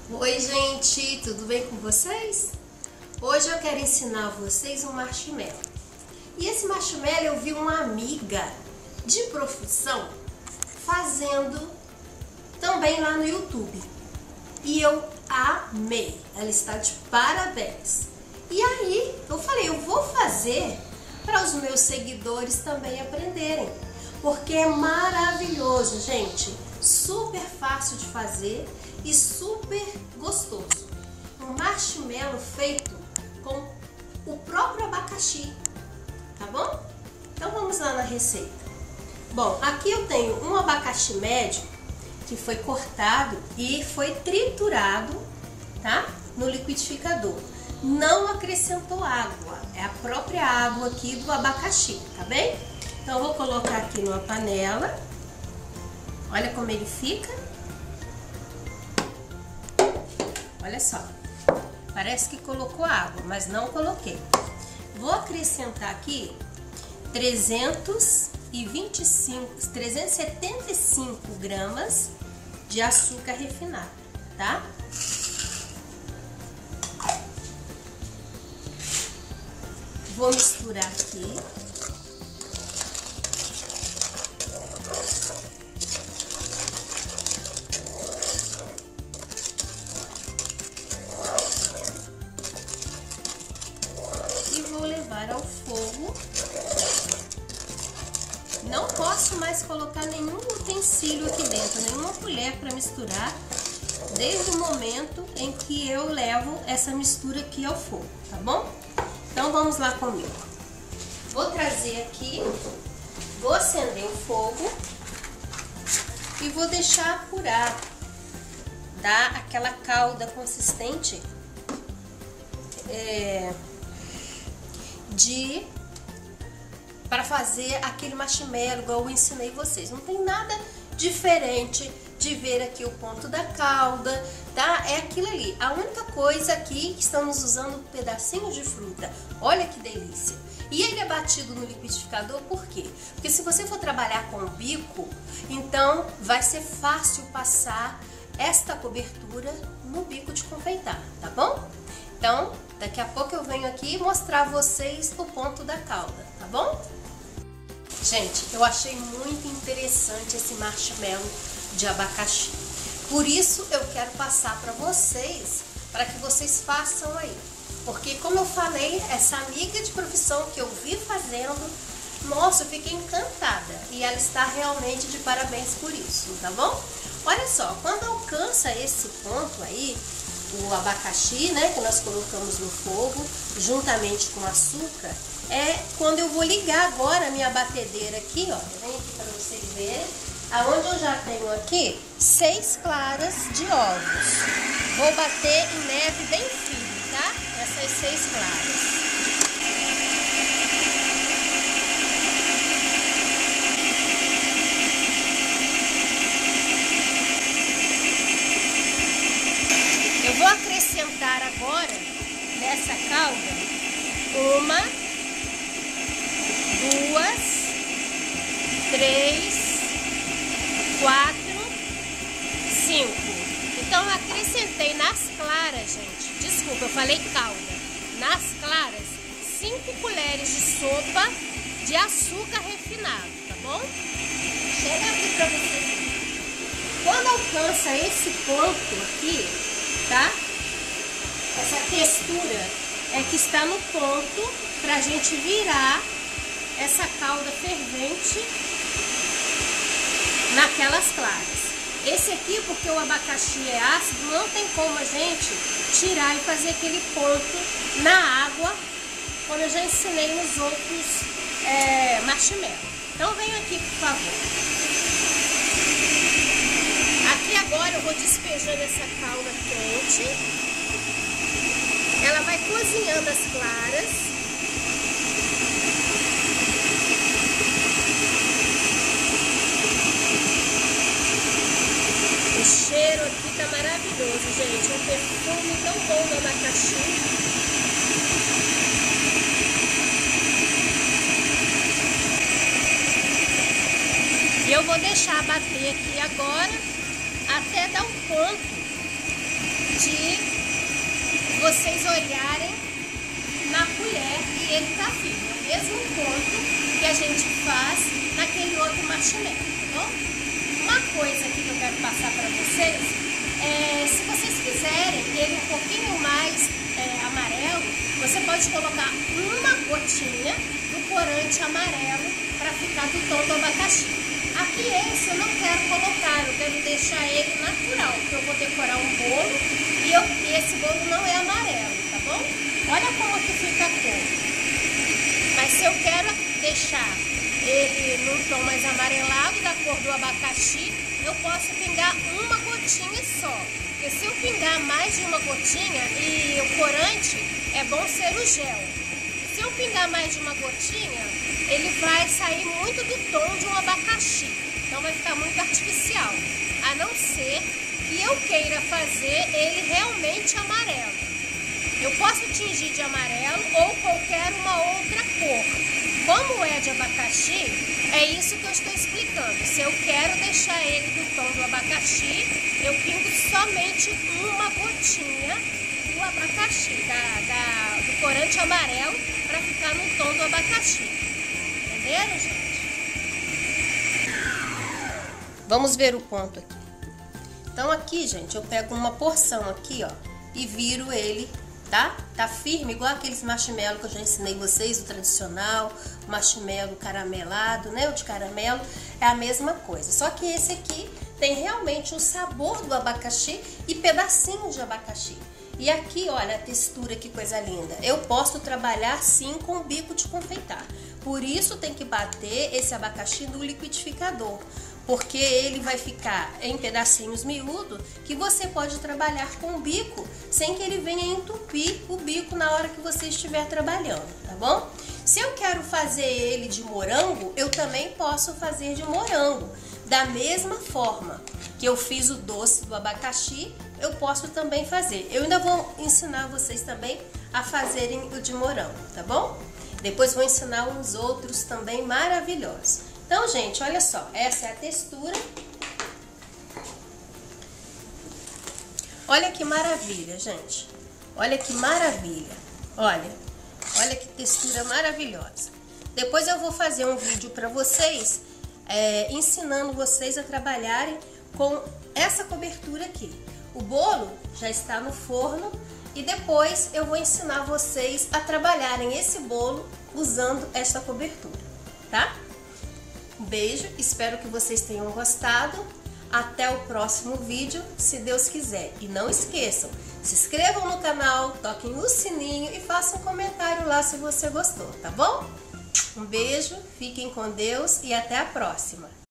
Oi gente, tudo bem com vocês? Hoje eu quero ensinar vocês um marshmallow. E esse marshmallow eu vi uma amiga de profissão fazendo também lá no YouTube. E eu amei, ela está de parabéns. E aí eu falei, eu vou fazer para os meus seguidores também aprenderem. Porque é maravilhoso, gente. Super fácil de fazer e super gostoso. Um marshmallow feito com o próprio abacaxi, tá bom? Então vamos lá na receita. Bom, aqui eu tenho um abacaxi médio que foi cortado e foi triturado, tá? No liquidificador. Não acrescentou água, é a própria água aqui do abacaxi, tá bem? Então eu vou colocar aqui numa panela. Olha como ele fica. Olha só. Parece que colocou água, mas não coloquei. Vou acrescentar aqui 375 gramas de açúcar refinado, tá? Vou misturar aqui. E vou levar ao fogo. Não posso mais colocar nenhum utensílio aqui dentro, nenhuma colher para misturar, desde o momento em que eu levo essa mistura aqui ao fogo, tá bom? Então vamos lá comigo. Vou trazer aqui, vou acender o fogo e vou deixar apurar, dar aquela calda consistente para fazer aquele marshmallow igual eu ensinei vocês. Não tem nada diferente de ver aqui o ponto da calda, tá? É aquilo ali. A única coisa aqui que estamos usando pedacinhos de fruta. Olha que delícia. E ele é batido no liquidificador por quê? Porque se você for trabalhar com o bico, então vai ser fácil passar esta cobertura no bico de confeitar, tá bom? Então, daqui a pouco eu venho aqui mostrar a vocês o ponto da calda, tá bom? Gente, eu achei muito interessante esse marshmallow de abacaxi. Por isso eu quero passar para vocês, para que vocês façam aí. Porque como eu falei, essa amiga de profissão que eu vi fazendo, nossa, eu fiquei encantada. E ela está realmente de parabéns por isso, tá bom? Olha só, quando alcança esse ponto aí, o abacaxi, né, que nós colocamos no fogo, juntamente com o açúcar, é quando eu vou ligar agora a minha batedeira aqui, ó, vem aqui para vocês verem, aonde eu já tenho aqui 6 claras de ovos. Vou bater em neve bem fino, tá? Essas 6 claras. Eu vou acrescentar agora nessa calda 1, 2, 3, 4, 5. Então eu acrescentei nas claras, gente. Desculpa, eu falei calda. Nas claras, 5 colheres de sopa de açúcar refinado, tá bom? Chega aqui pra vocês. Quando alcança esse ponto aqui, tá? Essa textura é que está no ponto pra gente virar essa calda fervente naquelas claras. Esse aqui, porque o abacaxi é ácido, não tem como a gente tirar e fazer aquele ponto na água, como eu já ensinei nos outros marshmallow. Então venha aqui, por favor. Aqui agora eu vou despejando essa calda quente. Ela vai cozinhando as claras. O cheiro aqui tá maravilhoso, gente. Um perfume tão bom do abacaxi. E eu vou deixar bater aqui agora até dar um ponto de vocês olharem na colher e ele tá firme. É o mesmo ponto que a gente faz naquele outro marshmallow, tá bom? Uma coisa aqui que eu quero passar para vocês é, se vocês quiserem ele um pouquinho mais amarelo, você pode colocar uma gotinha do corante amarelo para ficar do tom do abacaxi. Aqui esse eu não quero colocar, eu quero deixar ele natural, porque eu vou decorar um bolo e esse bolo não é amarelo, tá bom? Olha como que fica a cor. Mas se eu quero deixar ele num tom mais amarelado, da cor do abacaxi, eu posso pingar uma gotinha só. Porque se eu pingar mais de uma gotinha, e o corante é bom ser o gel. Se eu pingar mais de uma gotinha, ele vai sair muito do tom de um abacaxi. Então vai ficar muito artificial. A não ser que eu queira fazer ele realmente amarelo. Eu posso tingir de amarelo ou qualquer uma outra cor. Como é de abacaxi, é isso que eu estou explicando. Se eu quero deixar ele do tom do abacaxi, eu pingo somente uma gotinha do abacaxi, do corante amarelo, para ficar no tom do abacaxi. Entenderam, gente? Vamos ver o ponto aqui. Então aqui, gente, eu pego uma porção aqui, ó, e viro ele. Tá firme, igual aqueles marshmallow que eu já ensinei vocês, o tradicional, o marshmallow caramelado, né? O de caramelo é a mesma coisa. Só que esse aqui tem realmente o sabor do abacaxi e pedacinhos de abacaxi. E aqui, olha a textura, que coisa linda. Eu posso trabalhar sim com o bico de confeitar. Por isso tem que bater esse abacaxi no liquidificador. Porque ele vai ficar em pedacinhos miúdos que você pode trabalhar com o bico sem que ele venha entupir o bico na hora que você estiver trabalhando, tá bom? Se eu quero fazer ele de morango, eu também posso fazer de morango. Da mesma forma que eu fiz o doce do abacaxi, eu posso também fazer. Eu ainda vou ensinar vocês também a fazerem o de morango, tá bom? Depois vou ensinar uns outros também maravilhosos. Então, gente, olha só, essa é a textura. Olha que maravilha, gente. Olha que maravilha. Olha que textura maravilhosa. Depois eu vou fazer um vídeo para vocês, ensinando vocês a trabalharem com essa cobertura aqui. O bolo já está no forno e depois eu vou ensinar vocês a trabalharem esse bolo usando essa cobertura, tá? Um beijo, espero que vocês tenham gostado. Até o próximo vídeo, se Deus quiser. E não esqueçam, se inscrevam no canal, toquem no sininho e façam um comentário lá se você gostou, tá bom? Um beijo, fiquem com Deus e até a próxima.